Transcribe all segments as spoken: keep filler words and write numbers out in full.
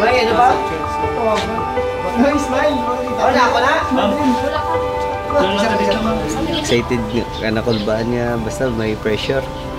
May ano ba? No, smile. Wala ako na. Excited ka na kulbaan niya, basta may pressure.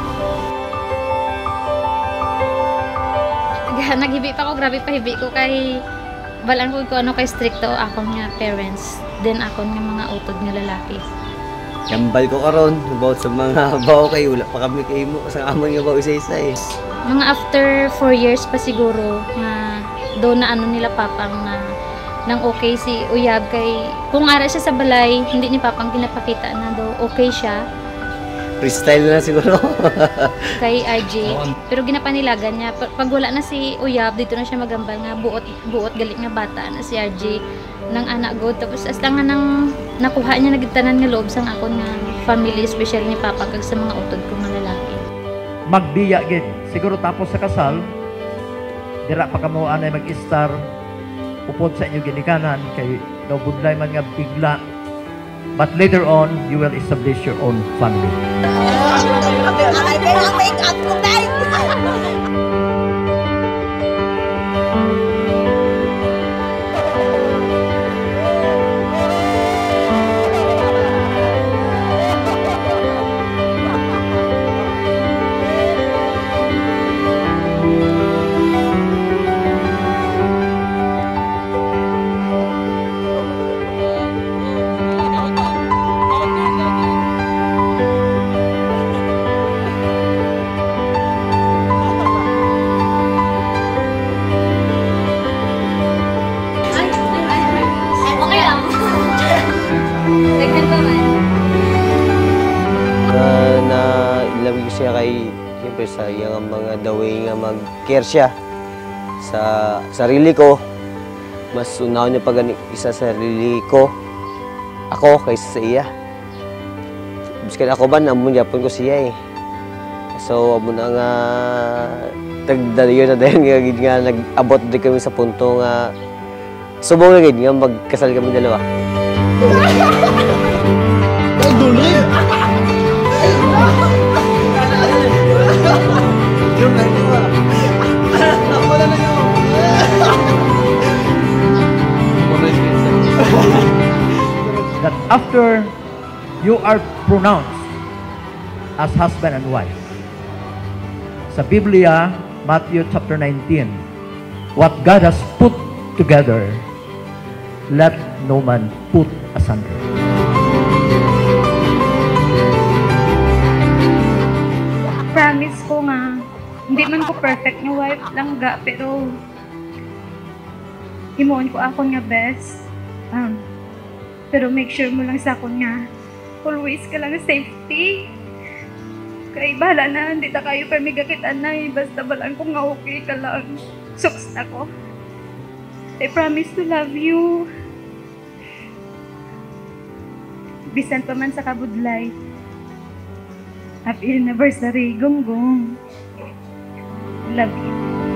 Naghibi pa ko, grabe pa hibi ko kay balaan ko ko ano kay stricto akong nga parents, then akong nga mga utod nga lalaki. Kambal ko karon about sa mga bawo kay wala pa kami kay mo sa amon nga bawo isa-isa eh. Mga after four years pa siguro nga do na ano nila papang na nang okay si Uyab kay kung ara siya sa balay, hindi ni papang pinapakita na do okay siya. Freestyle na siguro. Kay R J. Pero ginapanilagan niya. Pag wala na si Uyab, dito na siya magambal nga buot, buot galit nga bata na si R J ng anak go. Tapos as lang nga nang nakuha niya nagitanan nga loob sang ako nga family, especially ni Papa kag sa mga utod ko nga lalaki. Magbiya gid. Siguro tapos sa kasal, dira pa kamo anay mag-star upod sa inyo ginikanan kay daw budlay man nga bigla. But later on, you will establish your own family. Siya kay siyempre sa iyang mga daway nga mag-care siya sa sarili ko. Mas unaw niya pag isa sa sarili ko ako kaysa sa iya. Biskan ako ba namon yapon ko siya eh. So amo na nga tagdayo na dayon nga gid nga nag-abot di kami sa punto nga subong na gid nga magkasal kami dalawa. That after you are pronounced as husband and wife, sa Biblia, Matthew chapter nineteen, what God has put together, let no man put asunder. Promise ko nga, hindi man ko perfect na wife lang ga, pero himuon ko ako nga best. Um, pero make sure mo lang sa akon nga, always ka lang safety. Kaya bahala na, hindi na kayo pamigakitan na eh. Basta balaan ko nga okay ka lang. Suks na ko. I promise to love you. Bisan pa man sa kabudlay. Happy anniversary, Gonggong. Love you.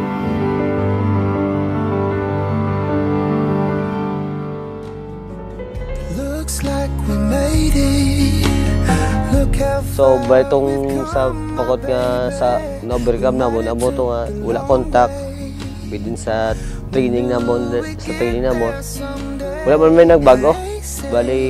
Looks like we made it. Look how so ba itong sa pakot nga sa na-overcome namon amo to nga wala contact within sa training namon sa training namon wala man may nagbago bali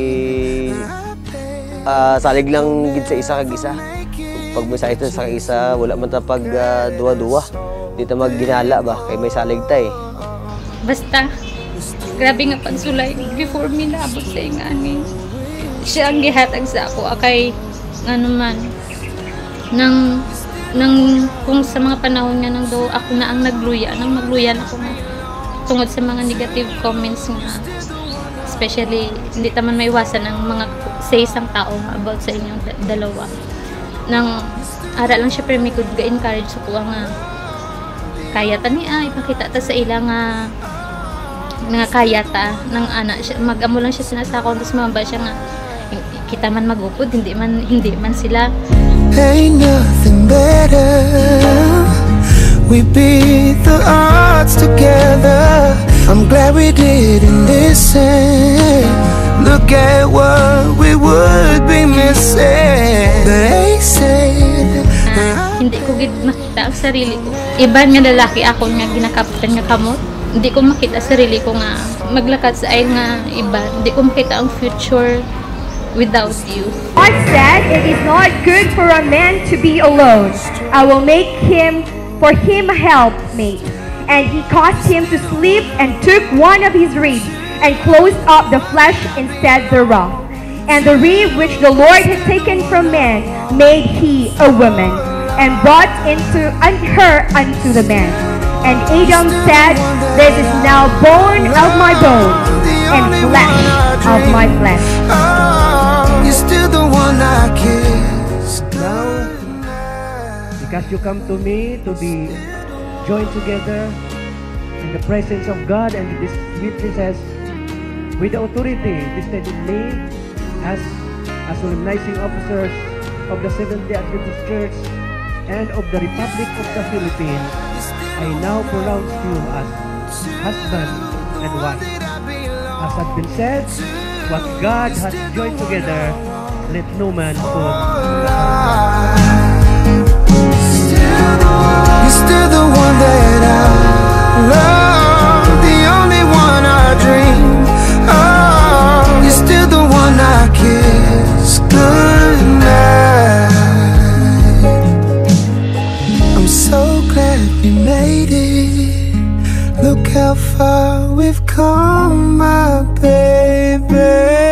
uh, salig lang gid sa isa kag isa pag may sa isa sa isa wala man ta pag uh, duwa-duwa di ta magginala ba kay may salig ta eh. Basta grabe nga pagsulay before mi naabot sa ingani. Siya ang gihatag sa ako akay ano man nang nang kung sa mga panahon nga nang do ako na ang nagluya nang magluya na ako nga tungod sa mga negative comments nga especially hindi taman maiwasan ang mga sa isang tao about sa inyong dalawa nang ara lang siya pero may good ga-encourage sa kuha nga kaya ta niya ipakita ta sa ila nga nga kaya ta nang ana siya mag-amo lang siya sinasakaw tapos mamba siya nga kita man magupod hindi man hindi man sila. Ain't nothing better. We beat the odds together. I'm glad we didn't listen. Look at what we would be missing. They said uh, hindi ko gid makita ang sarili ko. Iban nga lalaki ako nga ginakapitan nga kamot. hindi ko makita sarili ko nga maglakad sa ay nga iba. Hindi ko makita ang future without you. God said, "It is not good for a man to be alone. I will make him for him a helpmate." And he caused him to sleep and took one of his ribs and closed up the flesh instead thereof. And the rib which the Lord had taken from man made he a woman, and brought into un- her unto the man. And Adam said, "This is now bone of my bone, and flesh of my flesh." Oh, you're still the one I kiss. Now, because you come to me to be joined together in the presence of God and these witnesses with the authority vested in me as a solemnizing officers of the Seventh-day Adventist Church and of the Republic of the Philippines, I now pronounce you as husband and wife. As has been said, what God has joined together, let no man put apart. You're still the one that I love, the only one I dream. Oh, you're still the one I kiss goodnight. I'm so glad we made it. Look how far we've come, my baby.